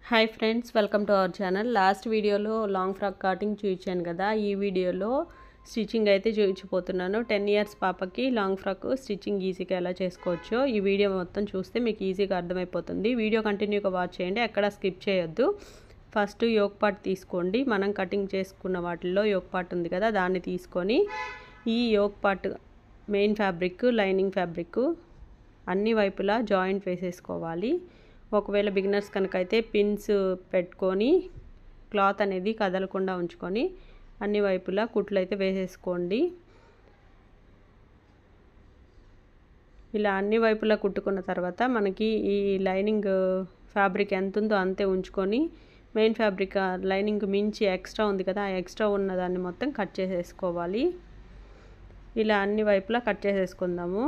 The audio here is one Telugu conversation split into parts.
Hi friends, welcome to our channel. Last వీడియోలో లాంగ్ ఫ్రాక్ కటింగ్ చూపించాను కదా. ఈ వీడియోలో స్టిచ్చింగ్ అయితే చూపించబోతున్నాను. 10 ఇయర్స్ పాపకి లాంగ్ ఫ్రాక్ స్టిచ్చింగ్ ఈజీగా ఎలా చేసుకోవచ్చో ఈ వీడియో మొత్తం చూస్తే మీకు ఈజీగా అర్థమైపోతుంది. వీడియో కంటిన్యూగా వాచ్ చేయండి, ఎక్కడ స్కిప్ చేయొద్దు. ఫస్ట్ యోక్ పార్ట్ తీసుకోండి. మనం కటింగ్ చేసుకున్న వాటిల్లో యోక్ పార్ట్ ఉంది కదా, దాన్ని తీసుకొని ఈ yoke part main fabric, lining fabric అన్ని వైపులా జాయింట్ వేసేసుకోవాలి. ఒకవేళ బిగినర్స్ కనుక అయితే పిన్స్ పెట్టుకొని క్లాత్ అనేది కదలకుండా ఉంచుకొని అన్ని వైపులా కుట్లు అయితే వేసేసుకోండి. ఇలా అన్ని వైపులా కుట్టుకున్న తర్వాత మనకి ఈ లైనింగ్ ఫ్యాబ్రిక్ ఎంత ఉందో అంతే ఉంచుకొని మెయిన్ ఫ్యాబ్రిక్ లైనింగ్ మించి ఎక్స్ట్రా ఉంది కదా, ఆ ఎక్స్ట్రా ఉన్నదాన్ని మొత్తం కట్ చేసేసుకోవాలి. ఇలా అన్ని వైపులా కట్ చేసేసుకుందాము.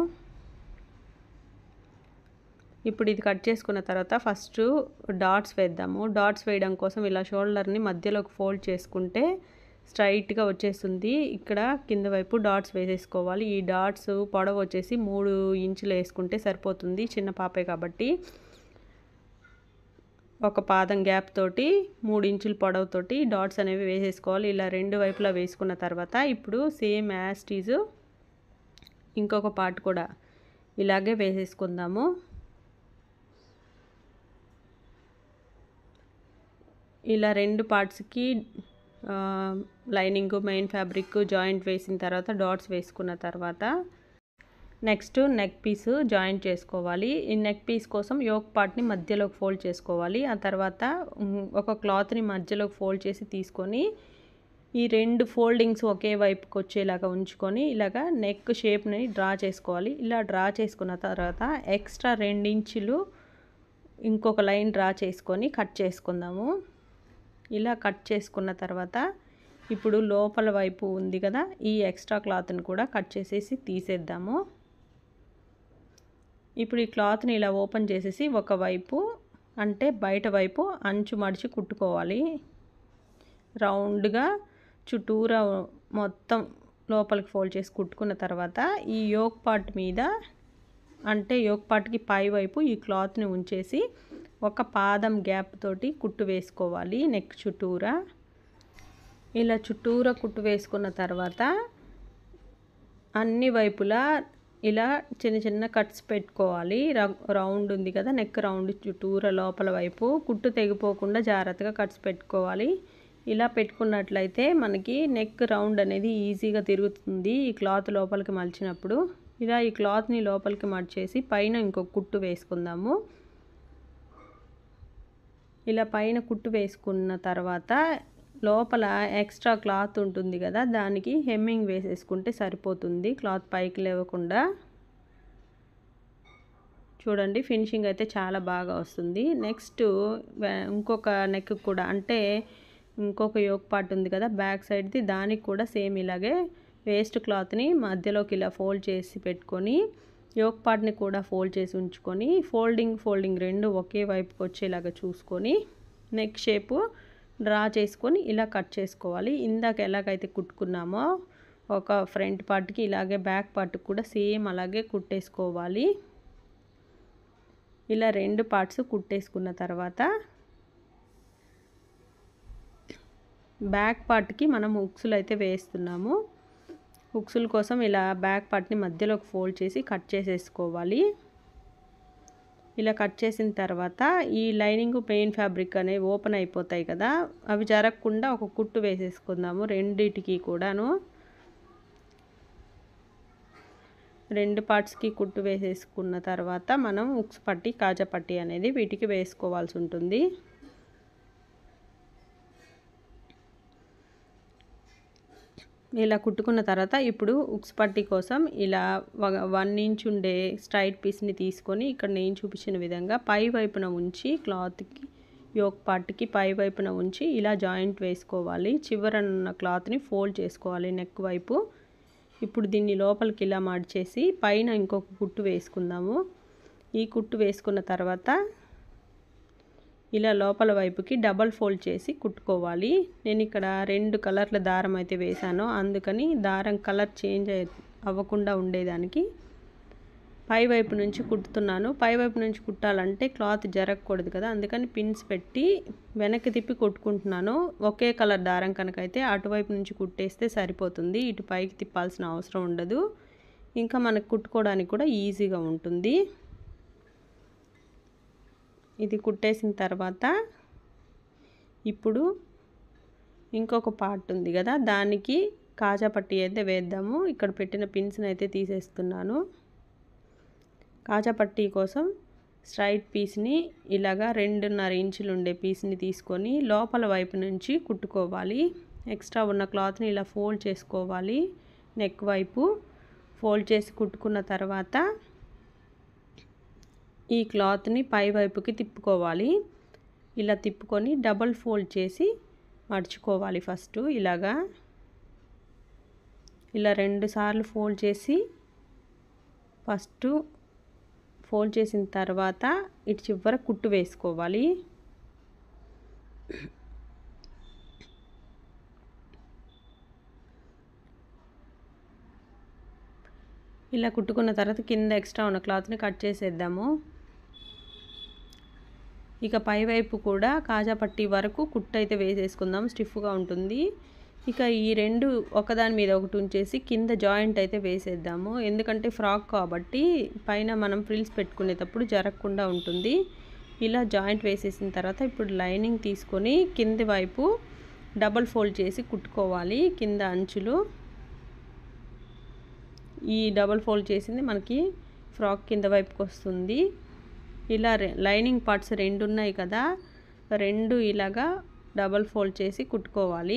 ఇప్పుడు ఇది కట్ చేసుకున్న తర్వాత ఫస్ట్ డాట్స్ వేద్దాము. డాట్స్ వేయడం కోసం ఇలా షోల్డర్ని మధ్యలోకి ఫోల్డ్ చేసుకుంటే స్ట్రైట్గా వచ్చేస్తుంది. ఇక్కడ కింద వైపు డాట్స్ వేసేసుకోవాలి. ఈ డాట్స్ పొడవు వచ్చేసి 3 ఇంచులు వేసుకుంటే సరిపోతుంది, చిన్న పాపే కాబట్టి. ఒక పాదం గ్యాప్ తోటి 3 ఇంచుల పొడవుతోటి డాట్స్ అనేవి వేసేసుకోవాలి. ఇలా రెండు వైపులా వేసుకున్న తర్వాత ఇప్పుడు సేమ్ యాజ్ టీజ్ ఇంకొక పార్ట్ కూడా ఇలాగే వేసేసుకుందాము. ఇలా రెండు పార్ట్స్కి లైనింగ్, మెయిన్ ఫ్యాబ్రిక్ జాయింట్ వేసిన తర్వాత డాట్స్ వేసుకున్న తర్వాత నెక్స్ట్ నెక్ పీస్ జాయింట్ చేసుకోవాలి. ఈ నెక్ పీస్ కోసం యోక్ పార్ట్ని మధ్యలోకి ఫోల్డ్ చేసుకోవాలి. ఆ తర్వాత ఒక క్లాత్ని మధ్యలోకి ఫోల్డ్ చేసి తీసుకొని ఈ రెండు ఫోల్డింగ్స్ ఒకే వైపుకి వచ్చేలాగా ఉంచుకొని ఇలాగా నెక్ షేప్ని డ్రా చేసుకోవాలి. ఇలా డ్రా చేసుకున్న తర్వాత ఎక్స్ట్రా 2 ఇంచులు ఇంకొక లైన్ డ్రా చేసుకొని కట్ చేసుకుందాము. ఇలా కట్ చేసుకున్న తర్వాత ఇప్పుడు లోపల వైపు ఉంది కదా, ఈ ఎక్స్ట్రా క్లాత్ని కూడా కట్ చేసేసి తీసేద్దాము. ఇప్పుడు ఈ క్లాత్ని ఇలా ఓపెన్ చేసేసి ఒకవైపు అంటే బయట వైపు అంచు మడిచి కుట్టుకోవాలి. రౌండ్గా చుట్టూరా మొత్తం లోపలికి ఫోల్డ్ చేసి కుట్టుకున్న తర్వాత ఈ యోక్ పార్ట్ మీద అంటే యోక్ పార్ట్కి పై వైపు ఈ క్లాత్ని ఉంచేసి ఒక పాదం గ్యాప్ తోటి కుట్టు వేసుకోవాలి నెక్ చుట్టూరా. ఇలా చుట్టూరా కుట్టు వేసుకున్న తర్వాత అన్ని వైపులా ఇలా చిన్న చిన్న కట్స్ పెట్టుకోవాలి. రౌండ్ ఉంది కదా, నెక్ రౌండ్ చుట్టూరా లోపల వైపు కుట్టు తెగిపోకుండా జాగ్రత్తగా కట్స్ పెట్టుకోవాలి. ఇలా పెట్టుకున్నట్లయితే మనకి నెక్ రౌండ్ అనేది ఈజీగా తిరుగుతుంది ఈ క్లాత్ లోపలికి మలిచినప్పుడు. ఇలా ఈ క్లాత్ని లోపలికి మడిచేసి పైన ఇంకొక కుట్టు వేసుకుందాము. ఇలా పైన కుట్టు వేసుకున్న తర్వాత లోపల ఎక్స్ట్రా క్లాత్ ఉంటుంది కదా, దానికి హెమ్మింగ్ వేసేసుకుంటే సరిపోతుంది, క్లాత్ పైకి లేవకుండా. చూడండి, ఫినిషింగ్ అయితే చాలా బాగా వస్తుంది. నెక్స్ట్ ఇంకొక నెక్ కూడా అంటే ఇంకొక యోక్ పార్ట్ ఉంది కదా బ్యాక్ సైడ్ది, దానికి కూడా సేమ్ ఇలాగే వేస్ట్ క్లాత్ని మధ్యలోకి ఇలా ఫోల్డ్ చేసి పెట్టుకొని యోక్ పార్ట్ని కూడా ఫోల్డ్ చేసి ఉంచుకొని ఫోల్డింగ్ రెండు ఒకే వైపుకి వచ్చేలాగా చూసుకొని నెక్ షేపు డ్రా చేసుకొని ఇలా కట్ చేసుకోవాలి. ఇందాక ఎలాగైతే కుట్టుకున్నామో ఒక ఫ్రంట్ పార్ట్కి ఇలాగే బ్యాక్ పార్ట్కి కూడా సేమ్ అలాగే కుట్టేసుకోవాలి. ఇలా రెండు పార్ట్స్ కుట్టేసుకున్న తర్వాత బ్యాక్ పార్ట్కి మనం హుక్స్లు అయితే వేస్తున్నాము. హుక్స్ల కోసం ఇలా బ్యాక్ పార్ట్ని మధ్యలోకి ఫోల్డ్ చేసి కట్ చేసేసుకోవాలి. ఇలా కట్ చేసిన తర్వాత ఈ లైనింగ్, మెయిన్ ఫ్యాబ్రిక్ అనేవి ఓపెన్ అయిపోతాయి కదా, అవి జరగకుండా ఒక కుట్టు వేసేసుకుందాము. రెండిటికి కూడాను రెండు పార్ట్స్కి కుట్టు వేసేసుకున్న తర్వాత మనం హుక్స్ పట్టి, కాజా పట్టి అనేది వీటికి వేసుకోవాల్సి ఉంటుంది. ఇలా కుట్టుకున్న తర్వాత ఇప్పుడు హుక్స్ పట్టీ కోసం ఇలా 1 ఇంచ్ ఉండే స్ట్రైట్ పీస్ని తీసుకొని ఇక్కడ నేను చూపించిన విధంగా పై వైపున ఉంచి క్లాత్కి యోక్ పార్ట్కి పై వైపున ఉంచి ఇలా జాయింట్ వేసుకోవాలి. చివరనున్న క్లాత్ని ఫోల్డ్ చేసుకోవాలి నెక్ వైపు. ఇప్పుడు దీన్ని లోపలికి ఇలా మడిచేసి పైన ఇంకొక కుట్టు వేసుకుందాము. ఈ కుట్టు వేసుకున్న తర్వాత ఇలా లోపల వైపుకి డబల్ ఫోల్డ్ చేసి కుట్టుకోవాలి. నేను ఇక్కడ 2 కలర్ల దారం అయితే వేసాను, అందుకని దారం కలర్ చేంజ్ అవ్వకుండా ఉండేదానికి పై వైపు నుంచి కుట్టుతున్నాను. పై వైపు నుంచి కుట్టాలంటే క్లాత్ జరగకూడదు కదా, అందుకని పిన్స్ పెట్టి వెనక్కి తిప్పి కొట్టుకుంటున్నాను. ఒకే కలర్ దారం కనుకైతే అటువైపు నుంచి కుట్టేస్తే సరిపోతుంది, ఇటు పైకి తిప్పాల్సిన అవసరం ఉండదు. ఇంకా మనకు కుట్టుకోవడానికి కూడా ఈజీగా ఉంటుంది. ఇది కుట్టేసిన తర్వాత ఇప్పుడు ఇంకొక పార్ట్ ఉంది కదా, దానికి కాజా పట్టీ అయితే వేద్దాము. ఇక్కడ పెట్టిన పిన్స్ని అయితే తీసేస్తున్నాను. కాజా పట్టీ కోసం స్ట్రైట్ పీస్ని ఇలాగా 2.5 ఇంచులు ఉండే పీస్ని తీసుకొని లోపల వైపు నుంచి కుట్టుకోవాలి. ఎక్స్ట్రా ఉన్న క్లాత్ని ఇలా ఫోల్డ్ చేసుకోవాలి. నెక్ వైపు ఫోల్డ్ చేసి కుట్టుకున్న తర్వాత ఈ క్లాత్ని పై వైపుకి తిప్పుకోవాలి. ఇలా తిప్పుకొని డబల్ ఫోల్డ్ చేసి మడుచుకోవాలి. ఫస్ట్ ఇలా 2 సార్లు ఫోల్డ్ చేసి ఫస్ట్ ఫోల్డ్ చేసిన తర్వాత ఇటు చివర కుట్టు వేసుకోవాలి. ఇలా కుట్టుకున్న తర్వాత కింద ఎక్స్ట్రా ఉన్న క్లాత్ని కట్ చేసేద్దాము. ఇక పై వైపు కూడా కాజా పట్టీ వరకు కుట్టు అయితే వేసేసుకుందాం, స్టిఫ్గా ఉంటుంది. ఇక ఈ 2 ఒకదాని మీద ఒకటి ఉంచేసి కింద జాయింట్ అయితే వేసేద్దాము. ఎందుకంటే ఫ్రాక్ కాబట్టి పైన మనం ఫ్రిల్స్ పెట్టుకునేటప్పుడు జరగకుండా ఉంటుంది. ఇలా జాయింట్ వేసేసిన తర్వాత ఇప్పుడు లైనింగ్ తీసుకొని కింది వైపు డబల్ ఫోల్డ్ చేసి కుట్టుకోవాలి. కింద అంచులు ఈ డబల్ ఫోల్డ్ చేసింది మనకి ఫ్రాక్ కింద వైపుకి వస్తుంది. ఇలా లైనింగ్ పార్ట్స్ 2 ఉన్నాయి కదా, 2 ఇలాగా డబల్ ఫోల్డ్ చేసి కుట్టుకోవాలి.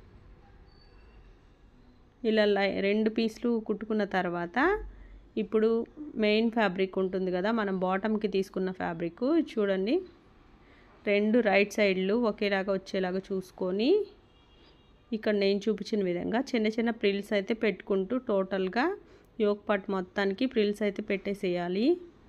ఇలా 2 పీసులు కుట్టుకున్న తర్వాత ఇప్పుడు మెయిన్ ఫ్యాబ్రిక్ ఉంటుంది కదా, మనం బాటమ్కి తీసుకున్న ఫ్యాబ్రిక్ చూడండి, 2 రైట్ సైడ్లు ఒకేలాగా వచ్చేలాగా చూసుకొని ఇక్కడ నేను చూపించిన విధంగా చిన్న చిన్న ప్రిల్స్ అయితే పెట్టుకుంటూ టోటల్గా యోక్ పార్ట్ మొత్తానికి ప్రిల్స్ అయితే పెట్టేసేయాలి.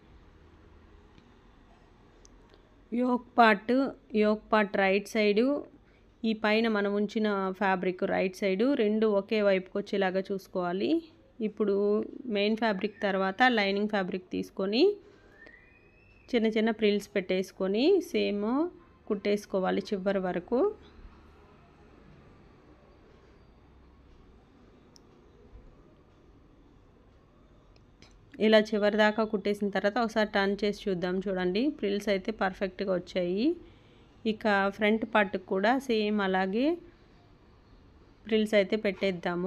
యోక్ పార్ట్ రైట్ సైడు, ఈ పైన మనం ఉంచిన ఫ్యాబ్రిక్ రైట్ సైడు 2 ఒకే వైపుకి వచ్చేలాగా చూసుకోవాలి. ఇప్పుడు మెయిన్ ఫ్యాబ్రిక్ తర్వాత లైనింగ్ ఫ్యాబ్రిక్ తీసుకొని చిన్న చిన్న ప్రిల్స్ పెట్టేసుకొని సేమ్ కుట్టేసుకోవాలి చివరి వరకు. ఇలా చివరి దాకా కుట్టేసిన తర్వాత ఒకసారి టర్న్ చేసి చూద్దాం. చూడండి, ప్రిల్స్ అయితే పర్ఫెక్ట్గా వచ్చాయి. ఇక ఫ్రంట్ పార్ట్కి కూడా సేమ్ అలాగే ప్రిల్స్ అయితే పెట్టేద్దాము.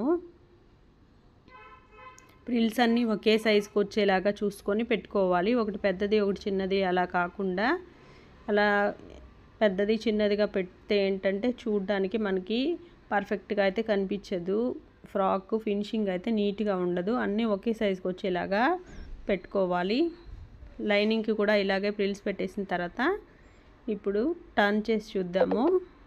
ప్రిల్స్ అన్నీ ఒకే సైజుకి వచ్చేలాగా చూసుకొని పెట్టుకోవాలి. ఒకటి పెద్దది ఒకటి చిన్నది అలా కాకుండా, అలా పెద్దది చిన్నదిగా పెడితే ఏంటంటే చూడడానికి మనకి పర్ఫెక్ట్గా అయితే కనిపించదు, ఫ్రాక్ ఫినిషింగ్ అయితే నీట్గా ఉండదు. అన్నీ ఒకే సైజుకి వచ్చేలాగా పెట్టుకోవాలి. లైనింగ్కి కూడా ఇలాగే ప్రిల్స్ పెట్టేసిన తర్వాత ఇప్పుడు టర్న్ చేసి చూద్దాము.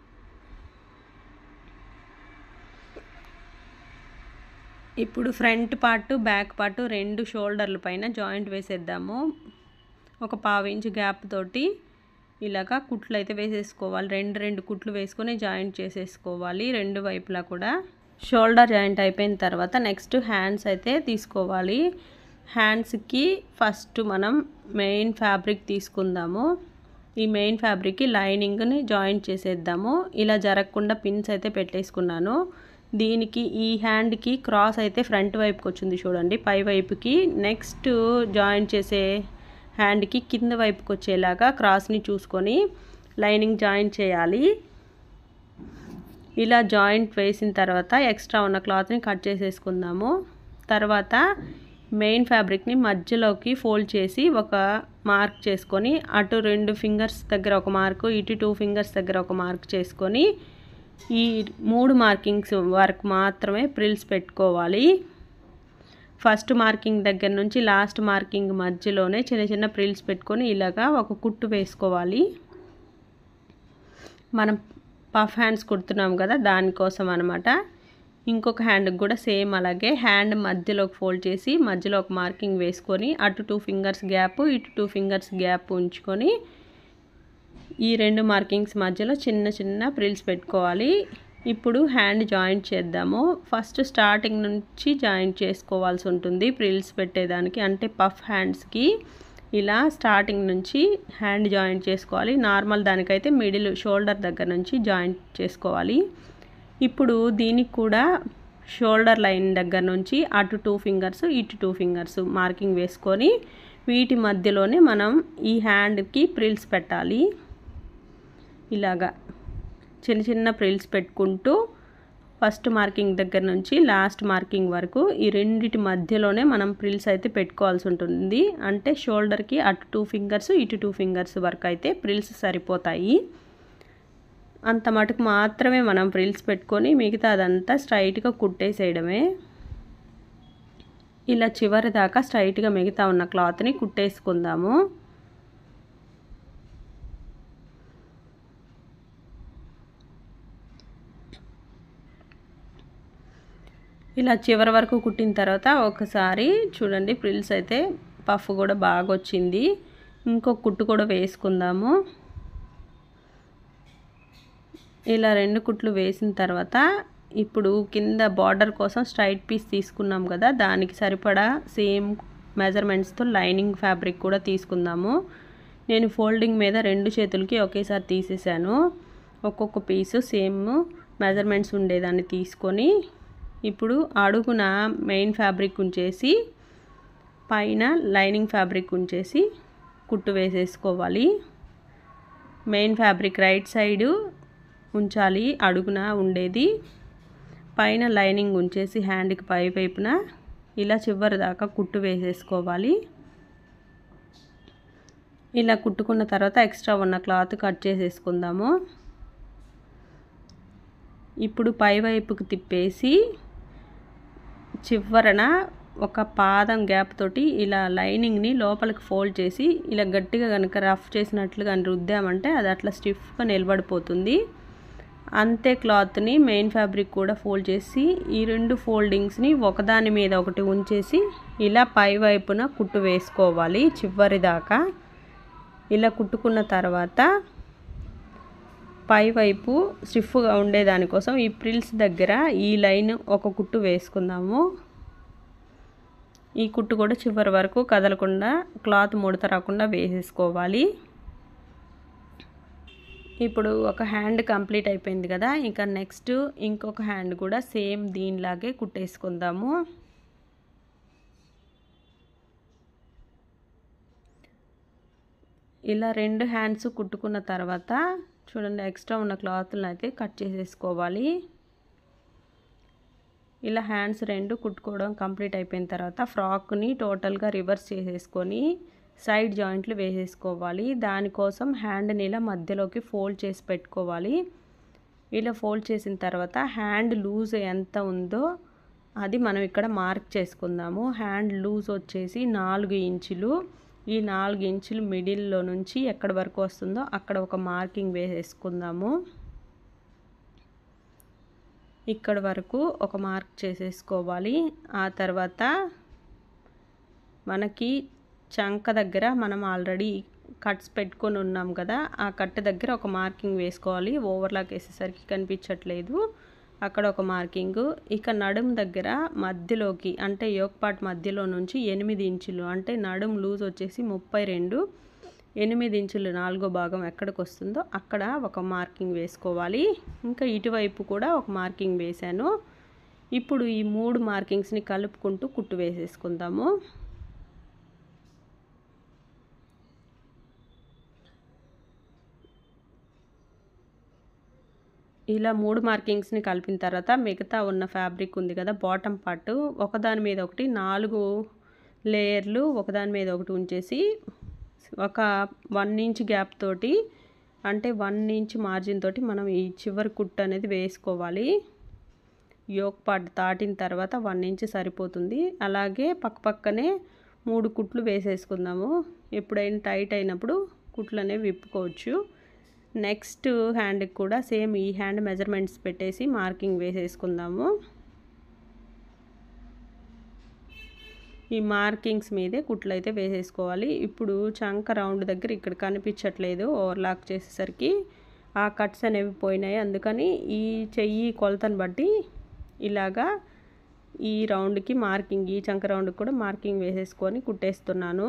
ఇప్పుడు ఫ్రంట్ పార్ట్ బ్యాక్ పార్ట్ 2 షోల్డర్ల పైన జాయింట్ వేసేద్దాము. ఒక 1/2 ఇంచ్ గ్యాప్ తోటి ఇలాగా కుట్లు అయితే వేసేసుకోవాలి. 2 కుట్లు వేసుకొని జాయింట్ చేసేసుకోవాలి 2 వైపులా కూడా. షోల్డర్ జాయింట్ అయిపోయిన తర్వాత నెక్స్ట్ హ్యాండ్స్ అయితే తీసుకోవాలి. హ్యాండ్స్కి ఫస్ట్ మనం మెయిన్ ఫ్యాబ్రిక్ తీసుకుందాము. ఈ మెయిన్ ఫ్యాబ్రిక్కి లైనింగ్ని జాయింట్ చేసేద్దాము. ఇలా జరగకుండా పిన్స్ అయితే పెట్టేసుకున్నాను. దీనికి ఈ హ్యాండ్కి క్రాస్ అయితే ఫ్రంట్ వైపుకి వచ్చింది చూడండి, పై వైపుకి. నెక్స్ట్ జాయింట్ చేసే హ్యాండ్కి కింద వైపుకి వచ్చేలాగా క్రాస్ని చూసుకొని లైనింగ్ జాయింట్ చేయాలి. ఇలా జాయింట్ వేసిన తర్వాత ఎక్స్ట్రా ఉన్న క్లాత్ని కట్ చేసేసుకుందాము. తర్వాత మెయిన్ ఫ్యాబ్రిక్ని మధ్యలోకి ఫోల్డ్ చేసి ఒక మార్క్ చేసుకొని అటు 2 ఫింగర్స్ దగ్గర ఒక మార్కు, ఇటు 2 ఫింగర్స్ దగ్గర ఒక మార్క్ చేసుకొని ఈ 3 మార్కింగ్స్ వరకు మాత్రమే ప్రిల్స్ పెట్టుకోవాలి. ఫస్ట్ మార్కింగ్ దగ్గర నుంచి లాస్ట్ మార్కింగ్ మధ్యలోనే చిన్న చిన్న ప్రిల్స్ పెట్టుకొని ఇలాగా ఒక కుట్టు వేసుకోవాలి. మనం పఫ్ హ్యాండ్స్ కుడుతున్నాం కదా, దానికోసం అనమాట. ఇంకొక హ్యాండ్కి కూడా సేమ్ అలాగే హ్యాండ్ మధ్యలోకి ఫోల్డ్ చేసి మధ్యలో ఒక మార్కింగ్ వేసుకొని అటు 2 ఫింగర్స్ గ్యాప్, ఇటు 2 ఫింగర్స్ గ్యాప్ ఉంచుకొని ఈ 2 మార్కింగ్స్ మధ్యలో చిన్న చిన్న ప్రిల్స్ పెట్టుకోవాలి. ఇప్పుడు హ్యాండ్ జాయింట్ చేద్దాము. ఫస్ట్ స్టార్టింగ్ నుంచి జాయింట్ చేసుకోవాల్సి ఉంటుంది ఫ్రిల్స్ పెట్టేదానికి, అంటే పఫ్ హ్యాండ్స్కి ఇలా స్టార్టింగ్ నుంచి హ్యాండ్ జాయింట్ చేసుకోవాలి. నార్మల్ దానికైతే మిడిల్ షోల్డర్ దగ్గర నుంచి జాయింట్ చేసుకోవాలి. ఇప్పుడు దీనికి కూడా షోల్డర్ లైన్ దగ్గర నుంచి అటు 2 ఫింగర్స్ ఇటు 2 ఫింగర్స్ మార్కింగ్ వేసుకొని వీటి మధ్యలోనే మనం ఈ హ్యాండ్కి ప్రిల్స్ పెట్టాలి. ఇలాగా చిన్న చిన్న ప్రిల్స్ పెట్టుకుంటూ ఫస్ట్ మార్కింగ్ దగ్గర నుంచి లాస్ట్ మార్కింగ్ వరకు ఈ రెండిటి మధ్యలోనే మనం ప్రిల్స్ అయితే పెట్టుకోవాల్సి ఉంటుంది. అంటే షోల్డర్కి అటు 2 ఫింగర్స్ ఇటు 2 ఫింగర్స్ వరకు అయితే ప్రిల్స్ సరిపోతాయి. అంత మటుకు మాత్రమే మనం ప్రిల్స్ పెట్టుకొని మిగతా అదంతా స్ట్రైట్గా కుట్టేసేయడమే. ఇలా చివరి దాకా స్ట్రైట్గా మిగతా ఉన్న క్లాత్ని కుట్టేసుకుందాము. ఇలా చివరి వరకు కుట్టిన తర్వాత ఒకసారి చూడండి, ప్రిల్స్ అయితే పఫ్ కూడా బాగా వచ్చింది. ఇంకొక కుట్టు కూడా వేసుకుందాము. ఇలా 2 కుట్లు వేసిన తర్వాత ఇప్పుడు కింద బార్డర్ కోసం స్ట్రైట్ పీస్ తీసుకున్నాం కదా, దానికి సరిపడా సేమ్ మెజర్మెంట్స్తో లైనింగ్ ఫ్యాబ్రిక్ కూడా తీసుకుందాము. నేను ఫోల్డింగ్ మీద 2 చేతులకి ఒకేసారి తీసేసాను. ఒక్కొక్క పీసు సేమ్ మెజర్మెంట్స్ ఉండేదాన్ని తీసుకొని ఇప్పుడు అడుగున మెయిన్ ఫ్యాబ్రిక్ ఉంచేసి పైన లైనింగ్ ఫ్యాబ్రిక్ ఉంచేసి కుట్టు వేసేసుకోవాలి. మెయిన్ ఫ్యాబ్రిక్ రైట్ సైడు ఉంచాలి అడుగున ఉండేది, పైన లైనింగ్ ఉంచేసి హ్యాండ్కి పై వైపున ఇలా చివరి దాకా కుట్టు వేసేసుకోవాలి. ఇలా కుట్టుకున్న తర్వాత ఎక్స్ట్రా ఉన్న క్లాత్ కట్ చేసేసుకుందాము. ఇప్పుడు పై వైపుకి తిప్పేసి చివరన ఒక పాదం గ్యాప్ తోటి ఇలా లైనింగ్ని లోపలికి ఫోల్డ్ చేసి ఇలా గట్టిగా కనుక రఫ్ చేసినట్లుగా రుద్దామంటే అది అట్లా స్టిఫ్గా నిలబడిపోతుంది. అంతే క్లాత్ని మెయిన్ ఫ్యాబ్రిక్ కూడా ఫోల్డ్ చేసి ఈ 2 ఫోల్డింగ్స్ని ఒకదాని మీద ఒకటి ఉంచేసి ఇలా పై వైపున కుట్టు వేసుకోవాలి చివరి దాకా. ఇలా కుట్టుకున్న తర్వాత పై వైపు స్టిఫ్గా ఉండేదానికోసం ఈ ప్రిల్స్ దగ్గర ఈ లైన్ ఒక కుట్టు వేసుకుందాము. ఈ కుట్టు కూడా చివరి వరకు కదలకుండా క్లాత్ ముడత రాకుండా వేసేసుకోవాలి. ఇప్పుడు ఒక హ్యాండ్ కంప్లీట్ అయిపోయింది కదా, ఇంకా నెక్స్ట్ ఇంకొక హ్యాండ్ కూడా సేమ్ దీనిలాగే కుట్టేసుకుందాము. ఇలా 2 హ్యాండ్స్ కుట్టుకున్న తర్వాత చూడండి, ఎక్స్ట్రా ఉన్న క్లాత్లను అయితే కట్ చేసేసుకోవాలి. ఇలా హ్యాండ్స్ 2 కుట్టుకోవడం కంప్లీట్ అయిపోయిన తర్వాత ఫ్రాక్ని టోటల్గా రివర్స్ చేసేసుకొని సైడ్ జాయింట్లు వేసేసుకోవాలి. దానికోసం హ్యాండ్ని ఇలా మధ్యలోకి ఫోల్డ్ చేసి పెట్టుకోవాలి. ఇలా ఫోల్డ్ చేసిన తర్వాత హ్యాండ్ లూజ్ ఎంత ఉందో అది మనం ఇక్కడ మార్క్ చేసుకుందాము. హ్యాండ్ లూజ్ వచ్చేసి 4 ఇంచులు. ఈ 4 ఇంచులు మిడిల్లో నుంచి ఎక్కడి వరకు వస్తుందో అక్కడ ఒక మార్కింగ్ వేసేసుకుందాము. ఇక్కడ వరకు ఒక మార్క్ చేసేసుకోవాలి. ఆ తర్వాత మనకి చంక దగ్గర మనం ఆల్రెడీ కట్స్ పెట్టుకొని ఉన్నాం కదా, ఆ కట్ దగ్గర ఒక మార్కింగ్ వేసుకోవాలి. ఓవర్లాక్ వేసేసరికి కనిపించట్లేదు, అక్కడ ఒక మార్కింగ్. ఇక నడుం దగ్గర మధ్యలోకి అంటే యోక్ పార్ట్ మధ్యలో నుంచి 8 ఇంచులు అంటే నడుం లూజ్ వచ్చేసి 32, 8 ఇంచులు 4వ భాగం ఎక్కడికి వస్తుందో అక్కడ ఒక మార్కింగ్ వేసుకోవాలి. ఇంకా ఇటువైపు కూడా ఒక మార్కింగ్ వేశాను. ఇప్పుడు ఈ 3 మార్కింగ్స్ని కలుపుకుంటూ కుట్టు వేసేసుకుందాము. ఇలా 3 మార్కింగ్స్ని కలిపిన తర్వాత మిగతా ఉన్న ఫ్యాబ్రిక్ ఉంది కదా బాటమ్ పార్ట్, ఒకదాని మీద ఒకటి 4 లేయర్లు ఒకదాని మీద ఒకటి ఉంచేసి ఒక 1 ఇంచ్ గ్యాప్ తోటి అంటే 1 ఇంచ్ మార్జిన్ తోటి మనం ఈ చివరి కుట్టు అనేది వేసుకోవాలి. యోక్ పార్ట్ దాటిన తర్వాత 1 ఇంచ్ సరిపోతుంది. అలాగే పక్కనే 3 కుట్లు వేసేసుకుందాము. ఎప్పుడైనా టైట్ అయినప్పుడు కుట్లు అనేవి విప్పుకోవచ్చు. నెక్స్ట్ హ్యాండ్కి కూడా సేమ్ ఈ హ్యాండ్ మెజర్మెంట్స్ పెట్టేసి మార్కింగ్ వేసేసుకుందాము. ఈ మార్కింగ్స్ మీదే కుట్లు అయితే వేసేసుకోవాలి. ఇప్పుడు చంక రౌండ్ దగ్గర ఇక్కడ కనిపించట్లేదు ఓవర్లాక్ చేసేసరికి, ఆ కట్స్ అనేవి పోయినాయి. అందుకని ఈ చెయ్యి కొలతను బట్టి ఇలాగా ఈ రౌండ్కి మార్కింగ్, ఈ చంక రౌండ్కి కూడా మార్కింగ్ వేసేసుకొని కుట్టేస్తున్నాను.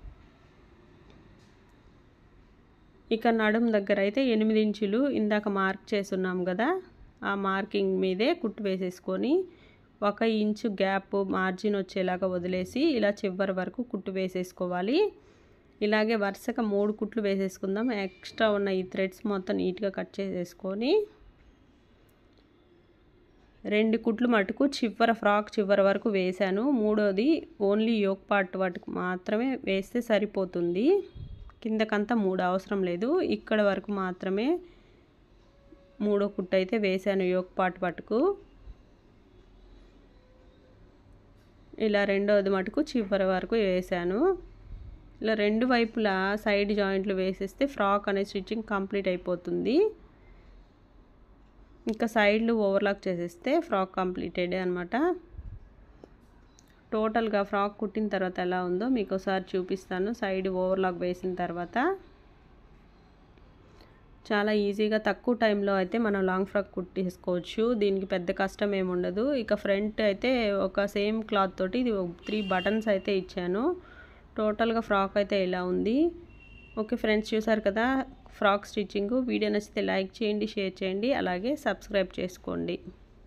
ఇక నడుం దగ్గర అయితే 8 ఇంచులు ఇందాక మార్క్ చేసున్నాం కదా, ఆ మార్కింగ్ మీదే కుట్టు వేసేసుకొని 1 ఇంచు గ్యాప్ మార్జిన్ వచ్చేలాగా వదిలేసి ఇలా చివరి వరకు కుట్టు వేసేసుకోవాలి. ఇలాగే వరుసగా 3 కుట్లు వేసేసుకుందాం. ఎక్స్ట్రా ఉన్న ఈ థ్రెడ్స్ మొత్తం నీట్గా కట్ చేసేసుకొని 2 కుట్లు మటుకు ఫ్రాక్ చివరి వరకు వేసాను. మూడోది ఓన్లీ యోక్ పార్ట్ వాటికి మాత్రమే వేస్తే సరిపోతుంది. కిందకంతా 3 అవసరం లేదు. ఇక్కడ వరకు మాత్రమే 3వ కుట్టు అయితే వేసాను యోక్ పార్ట్ పట్టుకు. ఇలా రెండోది మటుకు చివరి వరకు వేసాను. ఇలా 2 వైపులా సైడ్ జాయింట్లు వేసేస్తే ఫ్రాక్ అనే స్టిచ్చింగ్ కంప్లీట్ అయిపోతుంది. ఇంకా సైడ్లు ఓవర్లాక్ చేసేస్తే ఫ్రాక్ కంప్లీటెడ్ అనమాట. టోటల్గా ఫ్రాక్ కుట్టిన తర్వాత ఎలా ఉందో మీకు ఒకసారి చూపిస్తాను. సైడ్ ఓవర్లాక్ వేసిన తర్వాత చాలా ఈజీగా తక్కువ టైంలో అయితే మనం లాంగ్ ఫ్రాక్ కుట్టేసుకోవచ్చు. దీనికి పెద్ద కష్టం ఏమి ఉండదు. ఇక ఫ్రంట్ అయితే ఒక సేమ్ క్లాత్ తోటి ఇది 3 బటన్స్ అయితే ఇచ్చాను. టోటల్గా ఫ్రాక్ అయితే ఇలా ఉంది. ఓకే ఫ్రెండ్స్, చూసారు కదా ఫ్రాక్ స్టిచ్చింగ్. వీడియో నచ్చితే లైక్ చేయండి, షేర్ చేయండి, అలాగే సబ్స్క్రైబ్ చేసుకోండి.